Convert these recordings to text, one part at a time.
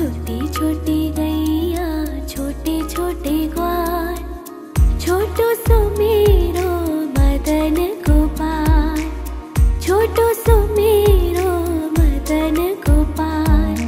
छोटी छोटी गैया छोटे छोटे ग्वाल, छोटो सो मेरो मदन गोपाल, छोटो सो मेरो मदन गोपाल।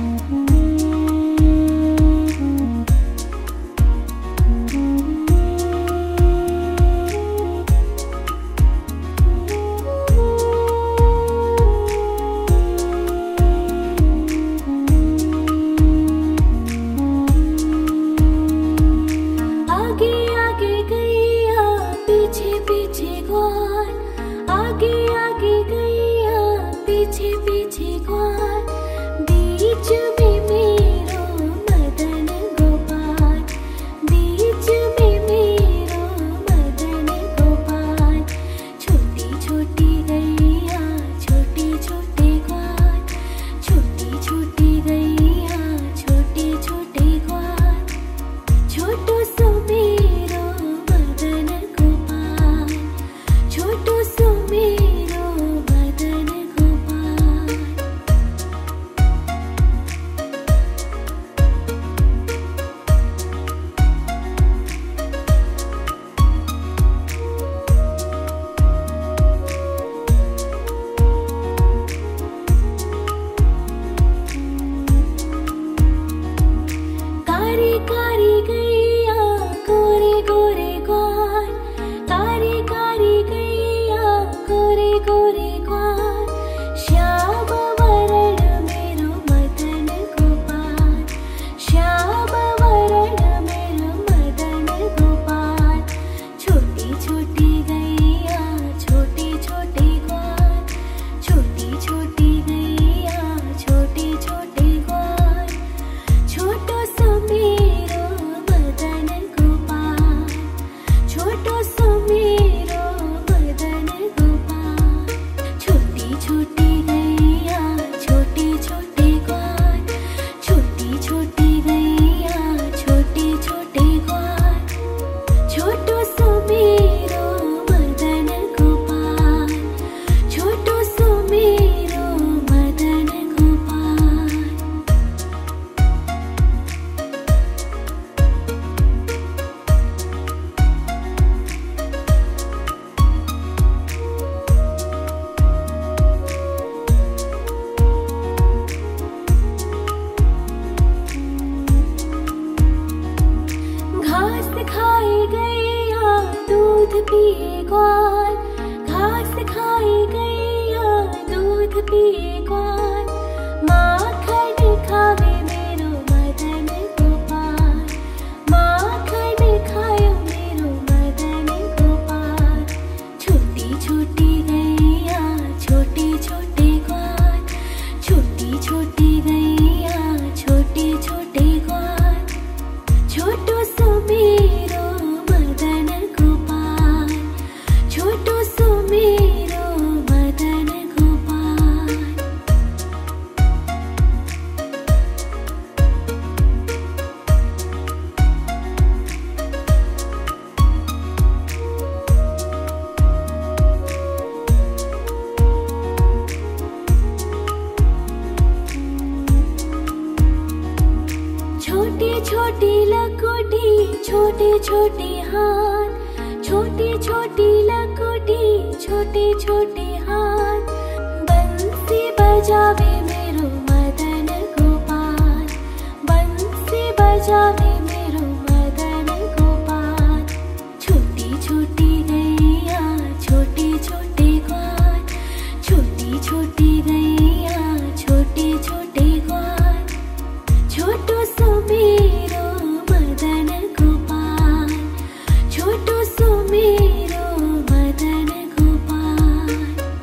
पिए ग्वाल, घास खाए गैया दूध पिए ग्वाल, माखन खावे मेरो मदन गोपाल, माखन खायो मेरो मदन गोपाल। छोटी छोटी गैया छोटे छोटे ग्वाल, छोटी छोटी गैया छोटे छोटे ग्वाल, छोटो सो मेरो मदन गोपाल, छोटो सो मेरो मदन गोपाल। छोटी छोटी लकोटी छोटे छोटे हाथ, छोटी छोटी लकोटी छोटे छोटे हाथ, बंसी बजावे मेरो मदन गोपाल, बंसी बजावे मेरो मदन गोपाल। छोटी छोटी गैया छोटे छोटे ग्वाल, छोटी छोटी गैया छोटे छोटे ग्वाल, छोटो सो मेरो मदन गोपाल, छोटो सो मेरो मदन गोपाल।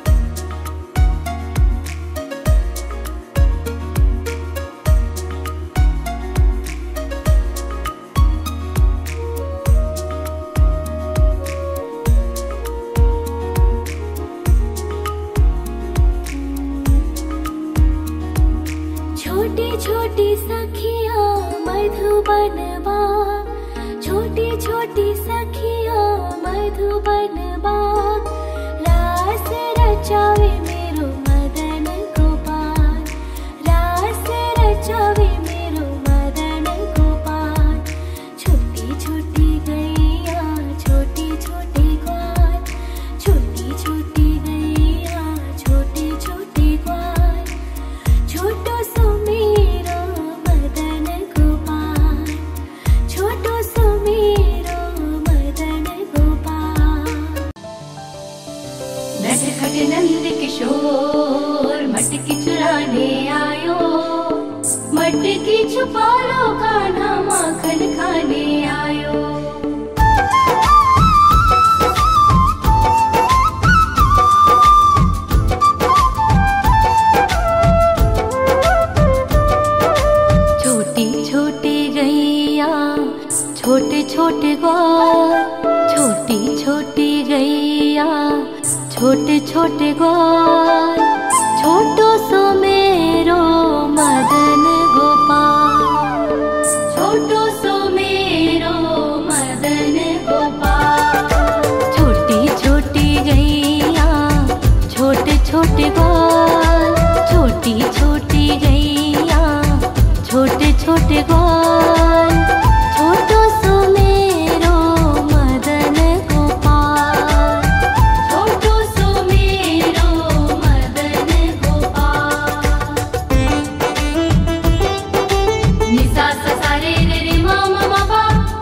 छोटी छोटी सखिया मधुबन बाग, छोटी छोटी सखिया मधुबन बाग, रास रचावे मेरो मदन गोपाल, रास रचावे मेरो छोटे छोटे ग्वाल, छोटी छोटी गैया, छोटे छोटे ग्वाल, छोटो सो मेरो मदन गोपाल, छोटो सो मेरो मदन गोपाल। छोटी छोटी गैया, छोटे छोटे ग्वाल, छोटी छोटी गैया, छोटे छोटे ग्वाल, छोटो सो मेरो मदन गोपाल, छोटो सो मेरो मदन गोपाल। निसा सा सा रे रे रे मा मा मा पा।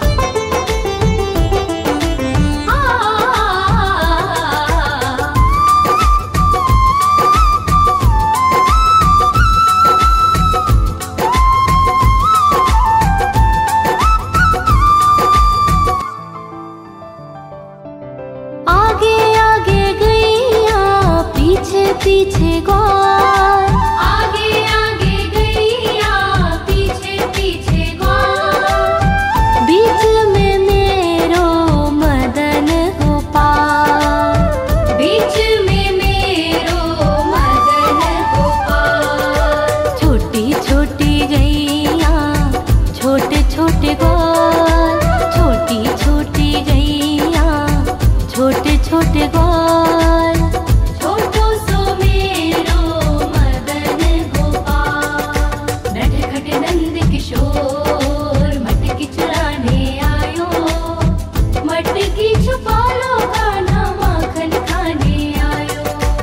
आगे आगे गैया, पीछे पीछे ग्वाल, आगे आगे गैया, पीछे पीछे ग्वाल, बीच में मेरो मदन गोपाल, बीच में मेरो मदन गोपाल। छोटी छोटी गैया, छोटे छोटे ग्वाल, छोटी छोटी गैया, छोटे छोटे ग्वाल, छोटो सो मेरो मदन गोपाल। नटखट नंद किशोर मटकी चुराने आयो, मटकी छुपा लो कान्हा माखन खाने आयो।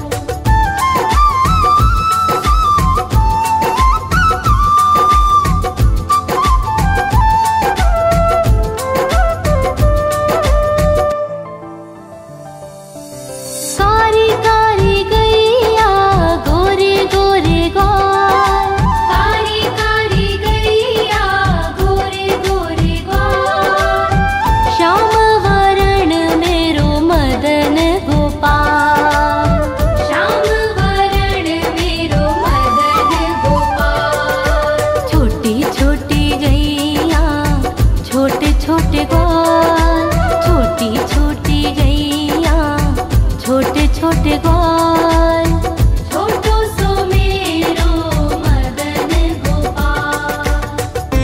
कारी कारी गैया, गोरे गोरे ग्वाल, कारी कारी गैया, गोरे गोरे ग्वाल, श्याम वरण मेरो मदन गोपाल, श्याम वरण मेरो मदन गोपाल। छोटी छोटी गैया, छोटे छोटे ग्वाल, छोटी छोटी गैया, छोटे छोटे ग्वाल, छोटो सो मेरो मदन गोपाल।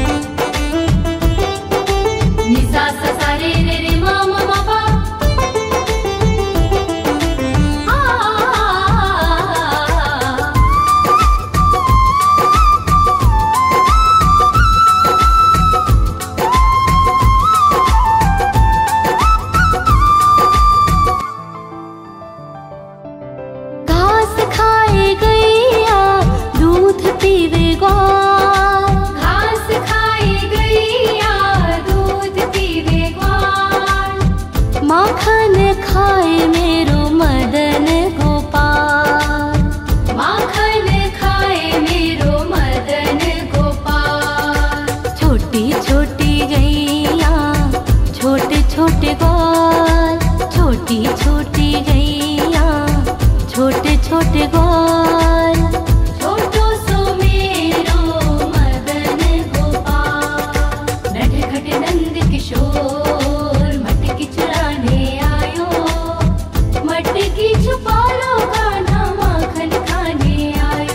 निसा सा सा रे रे रे मा मा मा पा। घास खाए गैया, दूध पीवे ग्वाल, घास खाए गैया, दूध पीवे ग्वाल, माखन खाए मेरो मदन गोपाल, माखन खाए मेरो मदन गोपाल। छोटी छोटी गैया, छोटे छोटे ग्वाल, छोटी छोटी गैया, छोटे छोटे ग्वाल, छोटो सो मेरो मदन गोपाल। नटखट नंद किशोर मटकी चुराने आयो, मटकी छुपा लो कान्हा माखन खाने आयो।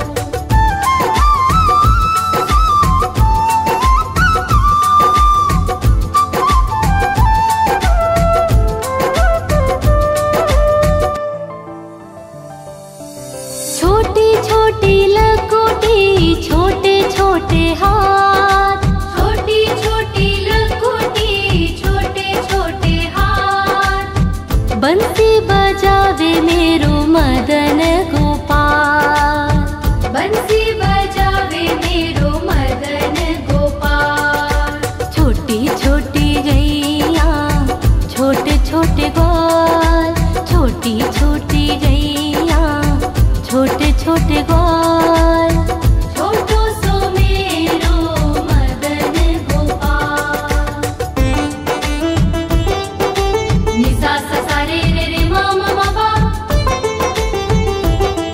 छोटी छोटी लकोटी, छोटे छोटे हाथ, छोटी छोटी लकोटी, छोटे छोटे हाथ, बंसी बजावे मेरो मदन गोपाल, बंसी बजावे मेरो मदन गोपाल। छोटी छोटी गैया, छोटे छोटे ग्वाल, छोटी छोटी गैया, छोटे छोटे ग्वाल, छोटो सो मेरो मदन गोपाल। निसा सा सा रे रे रे मा मा मा पा।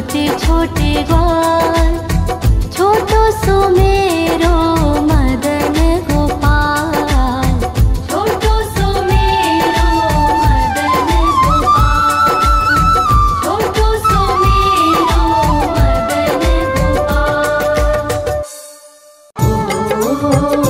छोटे छोटे ग्वाल, छोटो सो मेरो मदन गोपाल, छोटो सो मेरो मदन गोपाल, छोटो सो मेरो मदन गोपाल।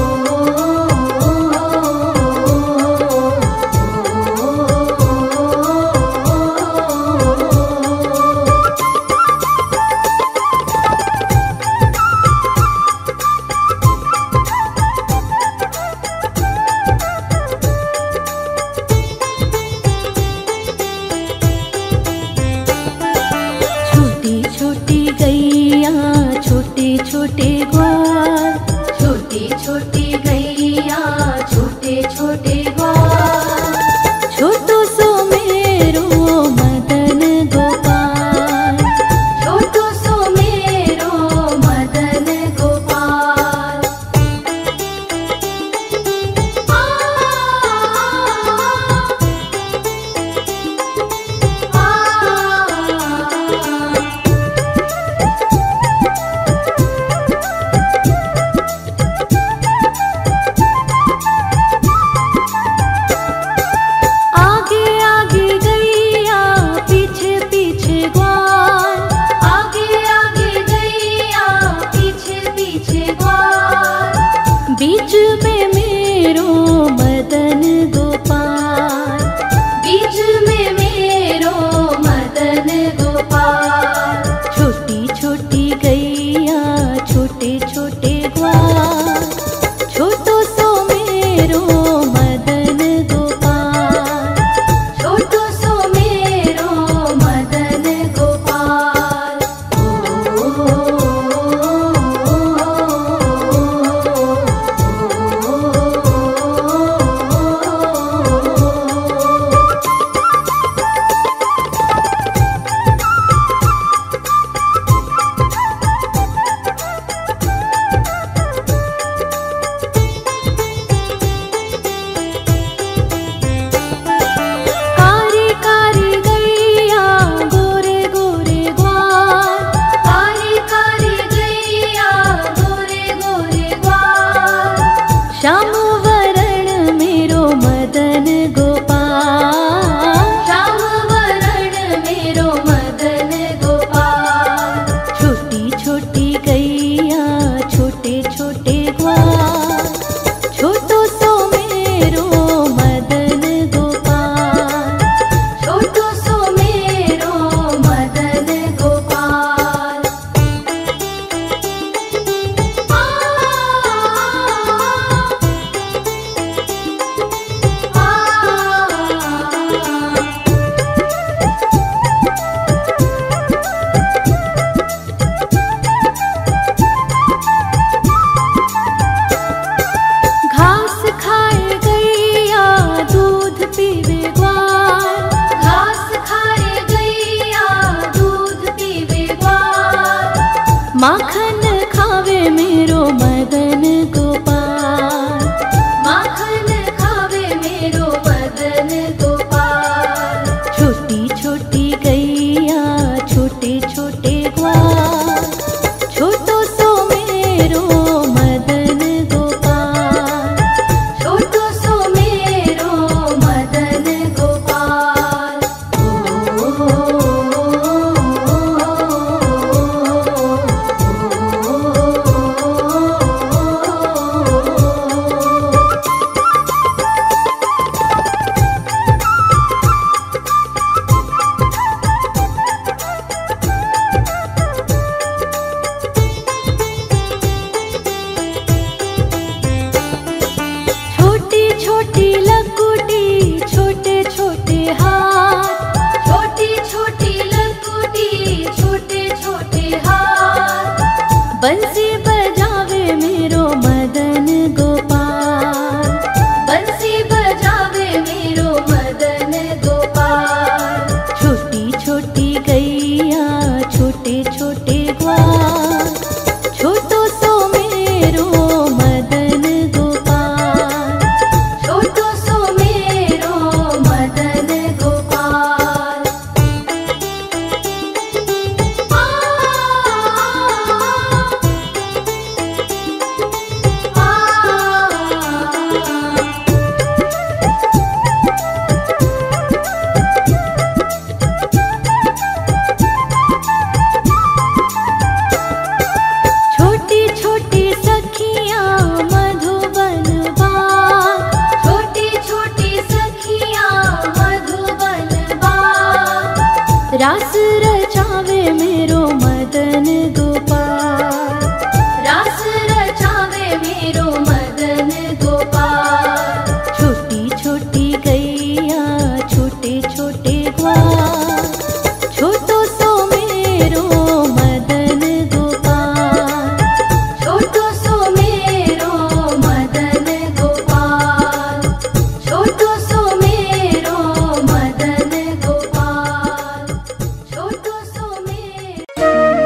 रास रचावे मेरो मदन गोपाल, रास रचावे मेरो मदन गोपाल। छोटी छोटी गैया छोटे छोटे ग्वाल, छोटो सो मेरो मदन गोपाल, छोटो सो मेरो मदन गोपाल, छोटो सो मेरो मदन गोपाल, छोटो सो मेरो।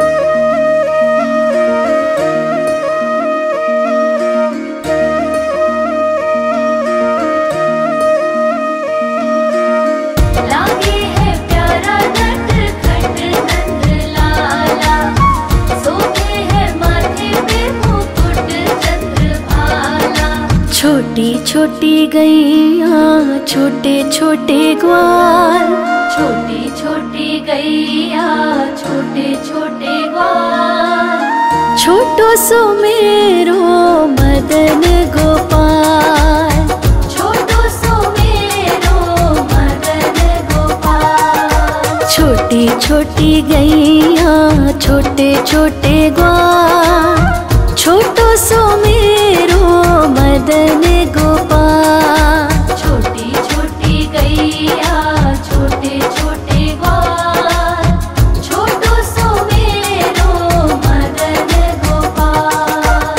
लागे है प्यारा नटखट नंद लाला, सोते है माथे पे मुकुट चंद्रभाला। छोटी छोटी गैया छोटे छोटे ग्वाल, छोटी छोटी गैया छोटे छोटे ग्वाल, छोटो सो मेरो मदन गोपाल, छोटो सो मेरो मदन गोपाल। छोटी छोटी गैया छोटे छोटे ग्वाल, छोटो सो मेरो मदन गोपाल। छोटी छोटी गैया छोटे छोटे ग्वाल, छोटो सो मेरो मदन गोपाल।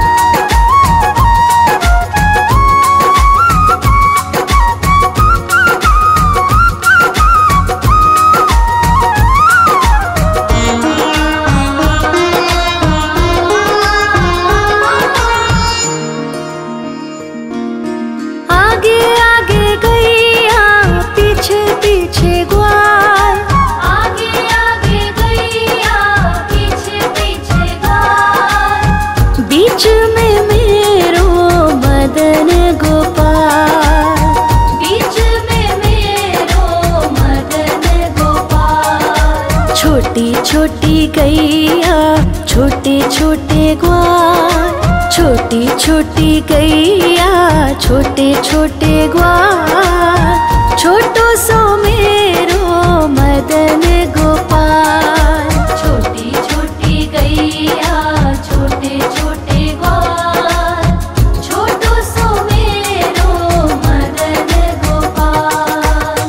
आगे आगे गैया पीछे पीछे ग्वाल, आगे आगे गैया पीछे पीछे ग्वाल। बीच में मेरो मदन गोपाल, बीच में मेरो मदन गोपाल। छोटी छोटी गैया छोटे छोटे ग्वाल, छोटी छोटी गैया छोटे छोटे ग्वाल, छोटो सो मेरो मदन गोपाल। छोटी छोटी गैया छोटे छोटे ग्वाल, छोटो सो मेरो मदन गोपाल।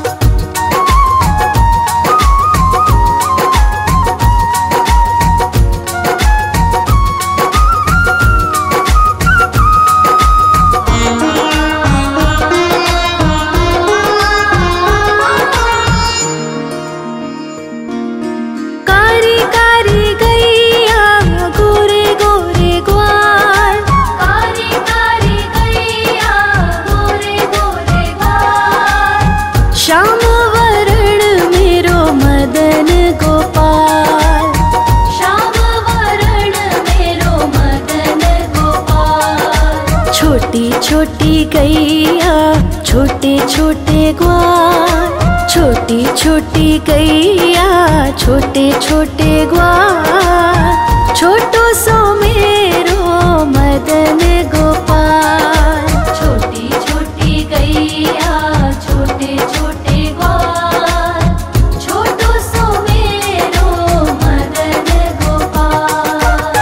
कारी कारी गैया गोरे गोरे ग्वाल, कारी कारी गैया गोरे गोरे ग्वाल। श्याम वरण मेरो मदन गोपाल, श्याम वरण मेरो मदन गोपाल। छोटी छोटी गैया छोटे छोटे ग्वाल, छोटी छोटी गैया छोटे छोटे ग्वाल, छोटो सो मेरो मदन गोपाल। छोटी छोटी गैया छोटे छोटे ग्वाल, छोटो सो मेरो मदन गोपाल।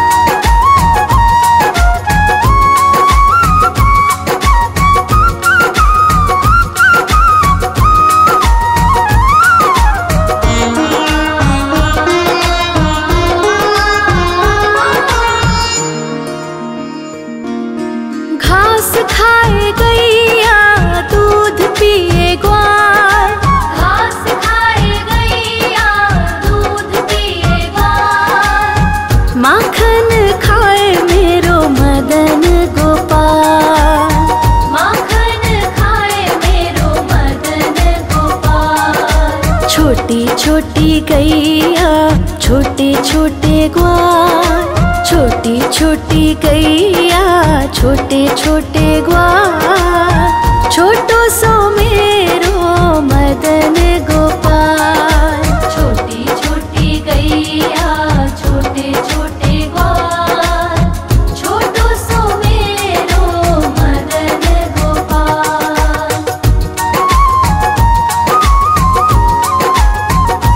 घास खाए गैया दूध पिए ग्वाल, घास खाए गैया दूध पिए ग्वाल। माखन खाए मेरो मदन गोपाल, माखन खाए मेरो मदन गोपाल। छोटी छोटी गैया छोटे छोटे ग्वाल, छोटी छोटी गैया छोटे छोटे ग्वाल, छोटो सो मेरो मदन गोपाल। छोटी छोटी गैया छोटे छोटे ग्वाल, छोटो सो मेरो मदन गोपाल।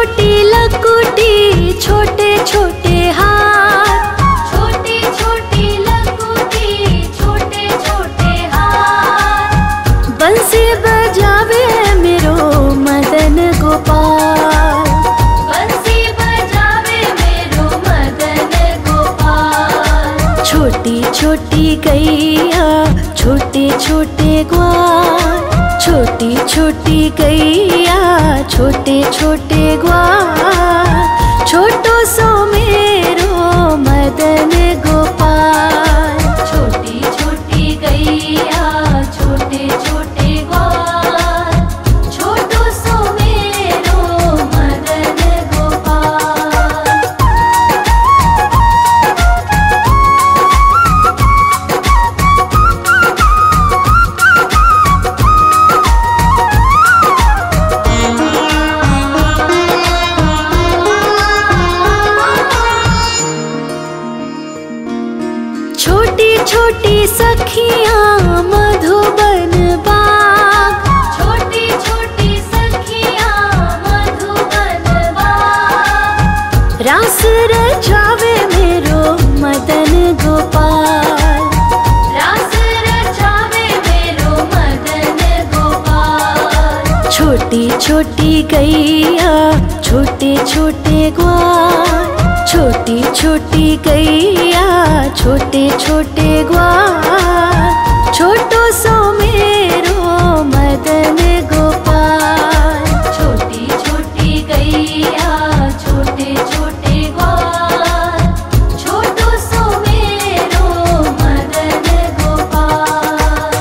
छोटी लकुटी छोटे छोटे हाथ, छोटी छोटी लकुटी छोटे छोटे हाथ, बंसी बजावे मेरो मदन गोपाल, बंसी बजावे मेरो मदन गोपाल। छोटी छोटी गैया छोटे छोटे ग्वाल, छोटी छोटी गैया छोटे छोटे ग्वाल, छोटो सो मेरो मदन गोपाल। छोटी छोटी गैया छोटे छोटे ग्वाल, छोटो सो मेरो मदन गोपाल। छोटी छोटी सखियाँ मधुबन बाग, छोटी छोटी सखियाँ मधुबन बाग, रास रचावे मेरो मदन गोपाल, रास रचावे मेरो मदन गोपाल। छोटी छोटी गैया छोटे छोटे ग्वाल, छोटी छोटी गैया छोटे छोटे ग्वाल, छोटो सो मेरो मदन गोपाल। छोटी छोटी गैया छोटे छोटे ग्वाल, छोटो सो मेरो मदन गोपाल।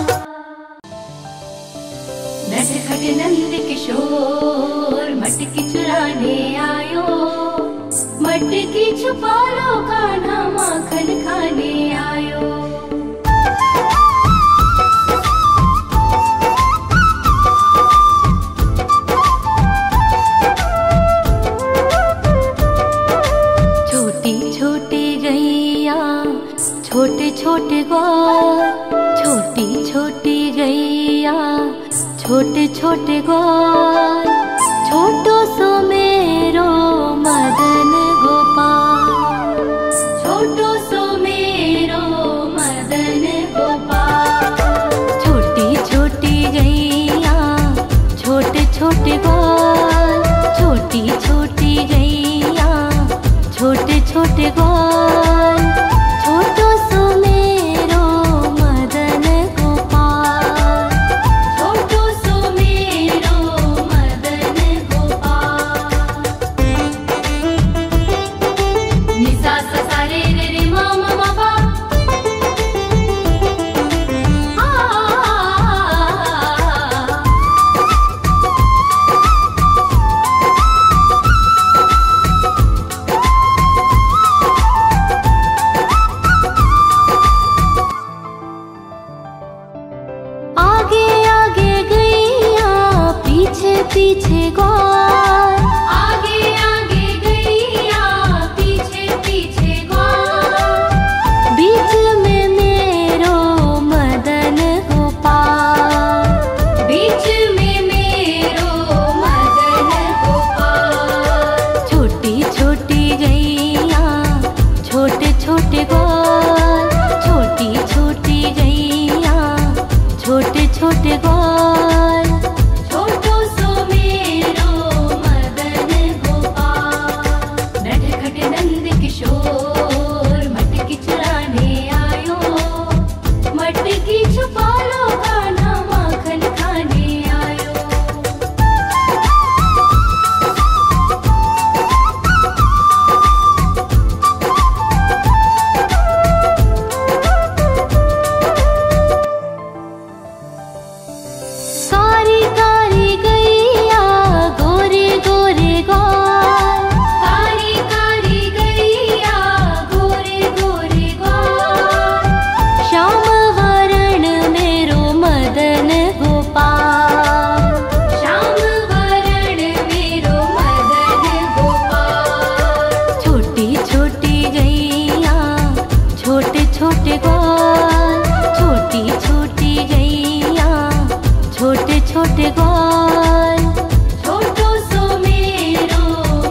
नटखट नंद किशोर मटकी चुराने आयो, मटकी छुपा लो कान्हा माखन खाने आयो। छोटी छोटी गैया छोटे छोटे ग्वाल, छोटी छोटी गैया छोटे छोटे ग्वाल, छोटो सो मेरो मदन गोपाल, छोटो सो मेरो मदन गोपाल। छोटी छोटी गैया छोटे छोटे ग्वाल, छोटी छोटी गैया छोटे छोटे ग्वाल, छोटो सो मेरो मदन गोपाल, छोटो सो मेरो मदन गोपाल। निसा सा सा रे रे रे मा मा मा पा, आगे आगे गैया पीछे पीछे ग्वाल, आगे आगे गैया पीछे पीछे ग्वाल, बीच में मेरो मदन गोपाल, बीच में मेरो मदन गोपाल। छोटी छोटी गैया छोटे छोटे ग्वाल, छोटी छोटी गैया छोटे छोटे ग्वाल, छोटो सो मेरो मदन गोपाल। नटखट नंद किशोर मटकी चुराने आयो, मटकी छुपा लो कान्हा माखन खाने आयो। कारी कारी गैया गोरे गोरे ग्वाल, कारी कारी गैया गोरे गोरे ग्वाल, श्याम वरण मेरो मदन गोपाल, श्याम वरण मेरो मदन गोपाल। छोटी छोटी गैया छोटे छोटे ग्वाल, छोटी छोटी गैया छोटे छोटे ग्वाल, छोटो सो मेरो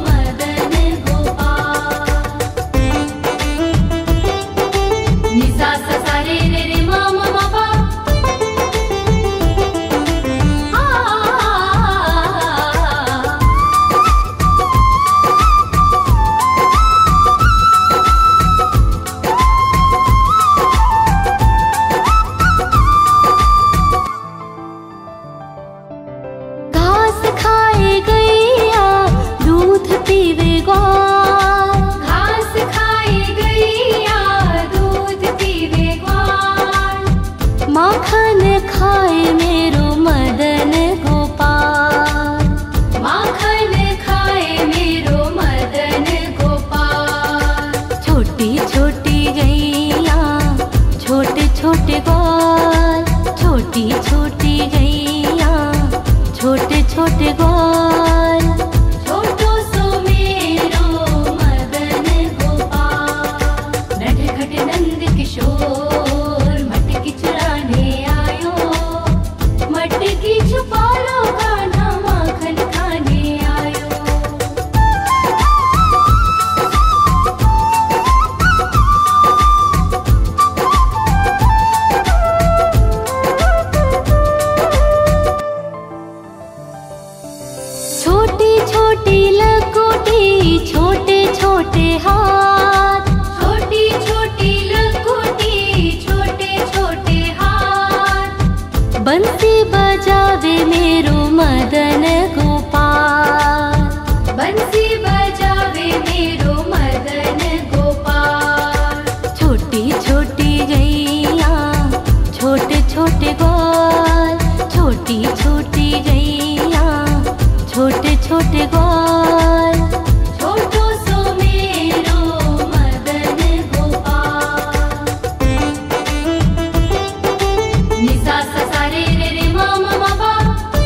पीवे ग्वाल, घास खाए गैया दूध पीवे ग्वाल, माखन खाए मेरो मदन गोपाल, माखन खाए मेरो मदन गोपाल। छोटी छोटी गैया छोटे छोटे ग्वाल, छोटी छोटी गैया छोटे छोटे ग्वाल, छोटो सो मेरो मदन गोपाल। नटखट नंद किशोर मटकी चुराने आयो, मटकी छुपा लो कान्हा माखन खाने आयो। छोटी छोटी लकोटी छोटे छोटे हाथ, छोटी छोटी लकोटी छोटे छोटे हाथ, बंसी बजावे मेरो मदन गोपाल, बंसी बजावे मेरो मदन गोपाल। छोटी छोटी गैया छोटे छोटे ग्वाल, छोटी छोटी गैया छोटे छोटे ग्वाल, छोटो सो मेरो मदन गोपाल। निसा सा सा रे रे रे मा मा मा पा।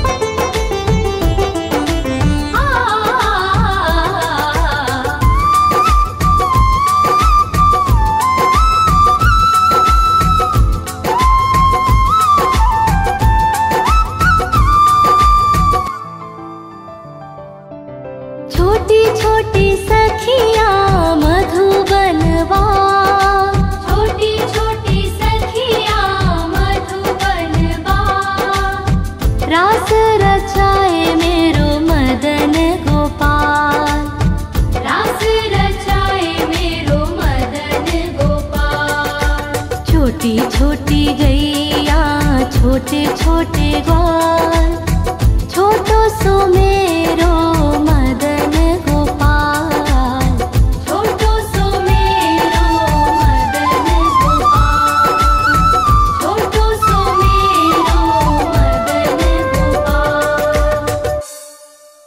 छोटी छोटी सखिया मधुबनवा, छोटी छोटी सखिया मधुबनवा, रास रचाए मेरो मदन गोपाल, रास रचाए मेरो मदन गोपाल। छोटी छोटी गैया छोटे छोटे ग्वाल, छोटो सो मेरो